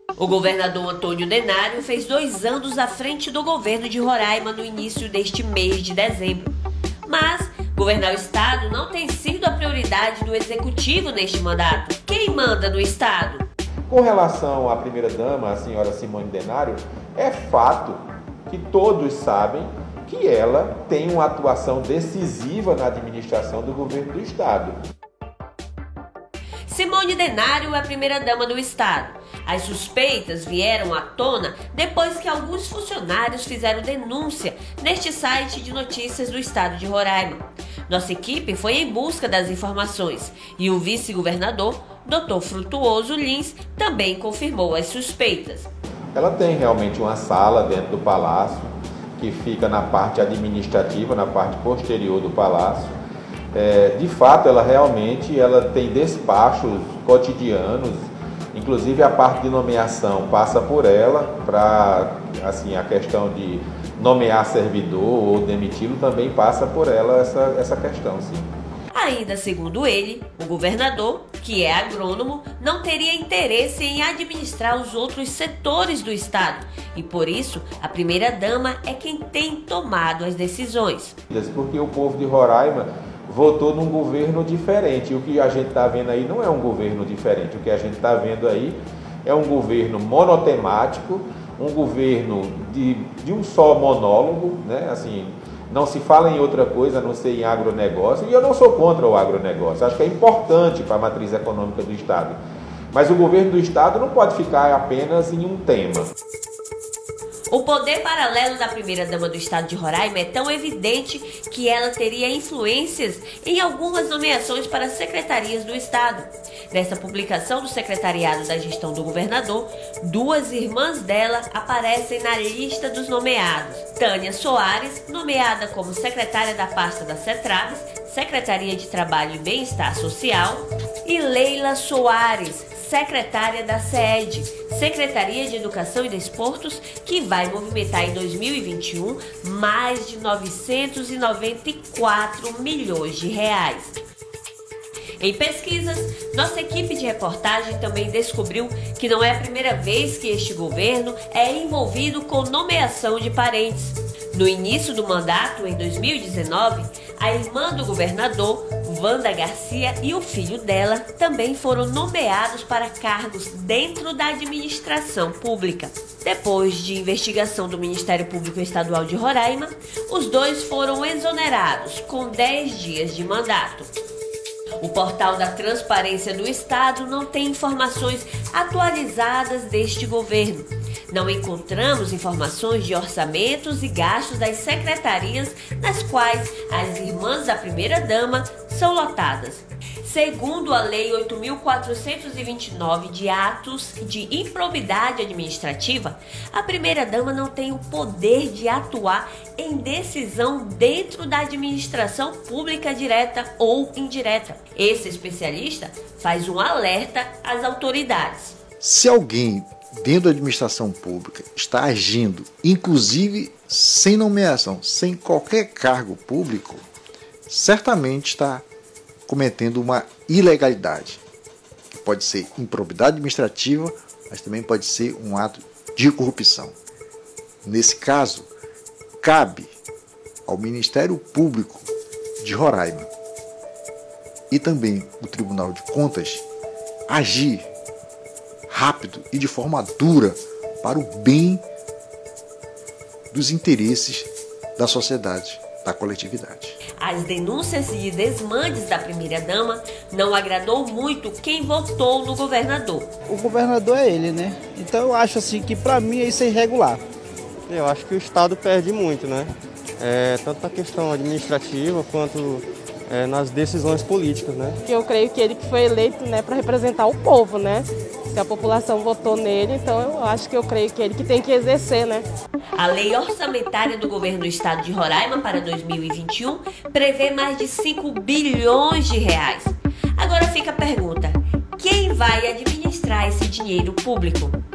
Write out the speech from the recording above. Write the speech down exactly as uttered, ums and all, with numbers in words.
O governador Antônio Denário fez dois anos à frente do governo de Roraima no início deste mês de dezembro. Mas governar o estado não tem sido a prioridade do executivo neste mandato. Quem manda no estado? Com relação à primeira-dama, a senhora Simone Denário, é fato que todos sabem que ela tem uma atuação decisiva na administração do governo do estado. Simone Denário é a primeira-dama do estado. As suspeitas vieram à tona depois que alguns funcionários fizeram denúncia neste site de notícias do estado de Roraima. Nossa equipe foi em busca das informações e o vice-governador, doutor Frutuoso Lins, também confirmou as suspeitas. Ela tem realmente uma sala dentro do palácio, que fica na parte administrativa, na parte posterior do palácio. É, de fato, ela realmente ela tem despachos cotidianos, inclusive a parte de nomeação passa por ela, para assim, a questão de nomear servidor ou demiti-lo também passa por ela essa, essa questão, sim. Ainda segundo ele, o governador, que é agrônomo, não teria interesse em administrar os outros setores do estado e, por isso, a primeira-dama é quem tem tomado as decisões. Porque o povo de Roraima votou num governo diferente. O que a gente está vendo aí não é um governo diferente. O que a gente está vendo aí é um governo monotemático, um governo de, de um só monólogo, né? Assim, não se fala em outra coisa a não ser em agronegócio, e eu não sou contra o agronegócio, acho que é importante para a matriz econômica do estado. Mas o governo do estado não pode ficar apenas em um tema. O poder paralelo da primeira-dama do estado de Roraima é tão evidente que ela teria influências em algumas nomeações para secretarias do estado. Nessa publicação do secretariado da gestão do governador, duas irmãs dela aparecem na lista dos nomeados. Tânia Soares, nomeada como secretária da pasta da CETRAVES, Secretaria de Trabalho e Bem-Estar Social, e Leila Soares, secretária da SED, Secretaria de Educação e Desportos, que vai movimentar em dois mil e vinte e um mais de novecentos e noventa e quatro milhões de reais. Em pesquisas, nossa equipe de reportagem também descobriu que não é a primeira vez que este governo é envolvido com nomeação de parentes. No início do mandato, em dois mil e dezenove, a irmã do governador, Wanda Garcia, e o filho dela também foram nomeados para cargos dentro da administração pública. Depois de investigação do Ministério Público Estadual de Roraima, os dois foram exonerados com dez dias de mandato. O portal da Transparência do Estado não tem informações atualizadas deste governo. Não encontramos informações de orçamentos e gastos das secretarias nas quais as irmãs da primeira-dama são lotadas. Segundo a Lei oito mil quatrocentos e vinte e nove de Atos de Improbidade Administrativa, a primeira-dama não tem o poder de atuar em decisão dentro da administração pública direta ou indireta. Esse especialista faz um alerta às autoridades. Se alguém dentro da administração pública está agindo, inclusive sem nomeação, sem qualquer cargo público, certamente está cometendo uma ilegalidade, que pode ser improbidade administrativa, mas também pode ser um ato de corrupção. Nesse caso, cabe ao Ministério Público de Roraima e também o Tribunal de Contas agir rápido e de forma dura para o bem dos interesses da sociedade, da coletividade. As denúncias de desmandes da primeira-dama não agradou muito quem votou no governador. O governador é ele, né? Então eu acho assim que para mim isso é irregular. Eu acho que o Estado perde muito, né? É, tanto na questão administrativa quanto é, nas decisões políticas, né? Eu creio que ele que foi eleito, né, para representar o povo, né? Se a população votou nele, então eu acho que eu creio que ele que tem que exercer, né? A lei orçamentária do governo do estado de Roraima para dois mil e vinte e um prevê mais de cinco bilhões de reais. Agora fica a pergunta: quem vai administrar esse dinheiro público?